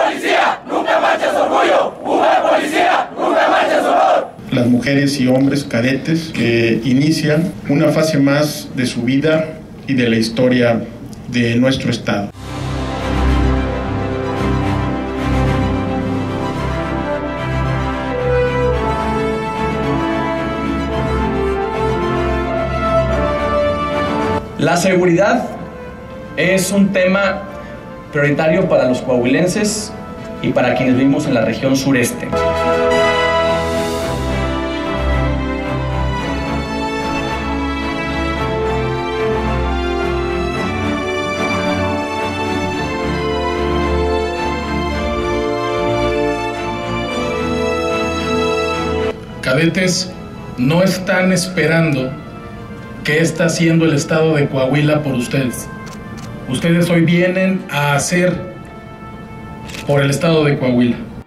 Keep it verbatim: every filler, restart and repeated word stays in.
policía, nunca mancha su orgullo. Mujer policía, nunca mancha su honor. Las mujeres y hombres cadetes que inician una fase más de su vida y de la historia de nuestro estado. La seguridad es un tema prioritario para los coahuilenses y para quienes vivimos en la región sureste. Cadetes no están esperando qué está haciendo el estado de Coahuila por ustedes. Ustedes hoy vienen a hacer por el estado de Coahuila.